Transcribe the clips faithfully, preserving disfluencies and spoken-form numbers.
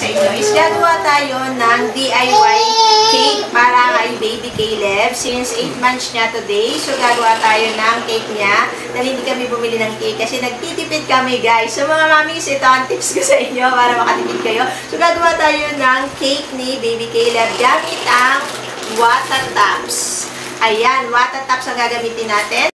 sa inyo is gagawa tayo ng D I Y cake para kay baby Caleb. Since eight months niya today, so gagawa tayo ng cake niya. Dahil hindi kami bumili ng cake kasi nagtitipid kami, guys. So mga mamis, ito ang tips ko sa inyo para makatipid kayo. So gagawa tayo ng cake ni baby Caleb gamit ang water tops. Ayan, water tops ang gagamitin natin.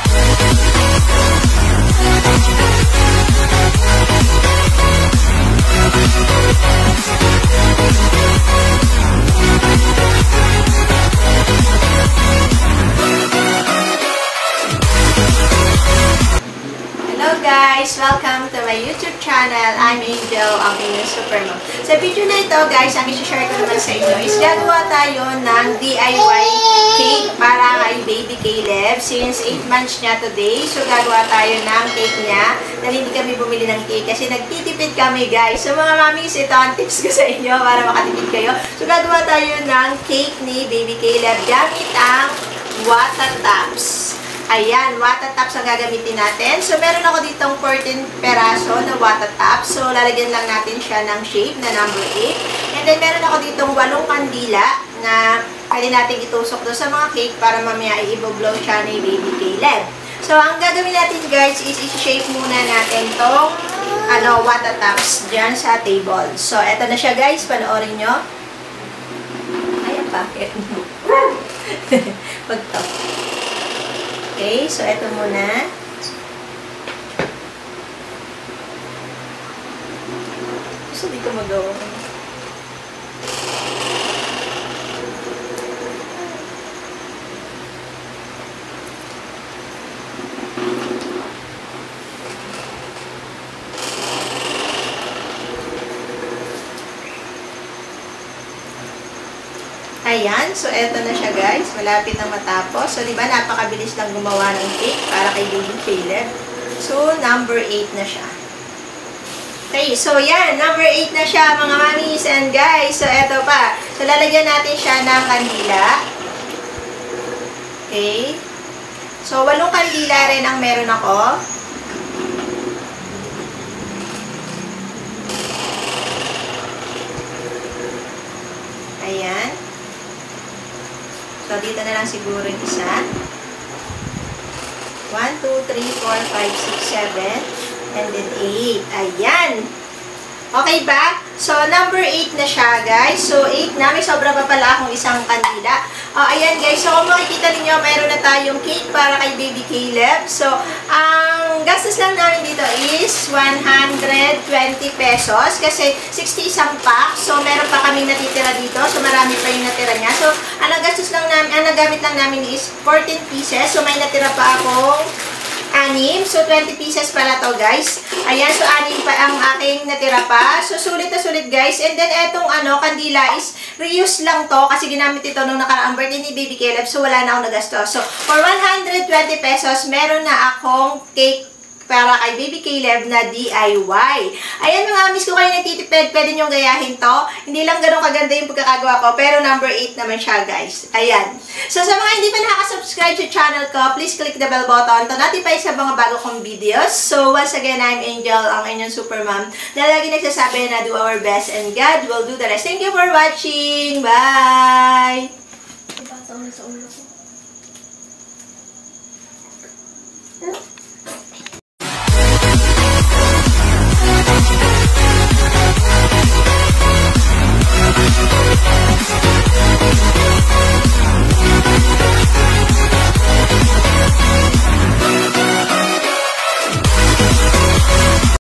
Hello guys! Welcome to my YouTube channel. I'm Angel, ang inyong supermom. Sa video na ito guys, ang isi-share ko naman sa inyo is gagawa tayo ng D I Y cake para kay baby Caleb. Since eight months niya today, so gagawa tayo ng cake niya. Dahil hindi kami bumili ng cake kasi nagtitipid kami guys. So mga mamis, ito ang tips ko sa inyo para makatipid kayo. So gagawa tayo ng cake ni baby Caleb gamit ang water tops. Ayan, water tops ang gagamitin natin. So, meron ako ditong fourteen peraso na water tops. So, lalagyan lang natin siya ng shape na number eight. And then, meron ako ditong walong kandila na pwede natin itusok doon sa mga cake para mamaya i-blow siya ni baby Caleb. So, ang gagawin natin guys is i-shape muna natin tong ano, water tops dyan sa table. So, eto na siya guys. Panoorin nyo. Ayan, bakit? Wag to. Okay, so ito muna. So, dito magawa. Ayan, so eto na siya guys. Malapit na matapos. So, di ba napakabilis lang gumawa ng cake para kay baby Caleb. So, number eight na siya. Okay, so yan. Number eight na siya mga mamis and guys. So, eto pa. So, lalagyan natin siya ng kandila. Okay. So, walong kandila rin ang meron ako. Ayan. So, dito na lang siguro yung isa. one, two, three, four, five, six, seven. And then eight. Ayan. Okay ba? So, number eight na siya, guys. So, eight na. May sobra pa pala akong isang kandila. Uh, ayan, guys. So, kung makikita ninyo, mayroon na tayong cake para kay baby Caleb. So, ang gastos lang namin dito is one hundred twenty pesos. Kasi, sixty isang pack. So, meron pa kami natitira dito. So, marami pa yung natira niya. So, ang gastos lang namin, ang nagamit lang namin is fourteen pieces. So, may natira pa akong anim. So, twenty pieces pala to, guys. Ayan, so, anim pa ang aking natira pa. So, sulit na sulit, guys. And then, etong, ano, kandila is reuse lang to kasi ginamit ito nung nakaraang birthday ni baby Caleb. So, wala na akong nagastos. So, for one hundred twenty pesos, meron na akong cake para kay baby Caleb na D I Y. Ayan mga amis, ko kayo nagtitipid, pwede nyo gayahin to. Hindi lang ganun kaganda yung pagkakagawa ko, pero number eight naman siya, guys. Ayan. So, sa mga hindi pa nakaka-subscribe sa channel ko, please click the bell button to notify sa mga bago kong videos. So, once again, I'm Angel, ang inyong supermom, na lagi nagsasabi na do our best and God will do the rest. Thank you for watching. Bye! Diba, sa ulo, sa ulo ko.